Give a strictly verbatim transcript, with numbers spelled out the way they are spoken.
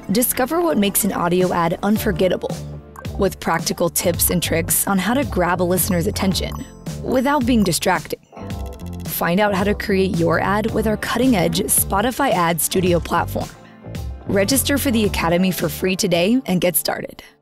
Discover what makes an audio ad unforgettable, with practical tips and tricks on how to grab a listener's attention without being distracting. Find out how to create your ad with our cutting-edge Spotify Ad Studio platform. Register for the Academy for free today and get started.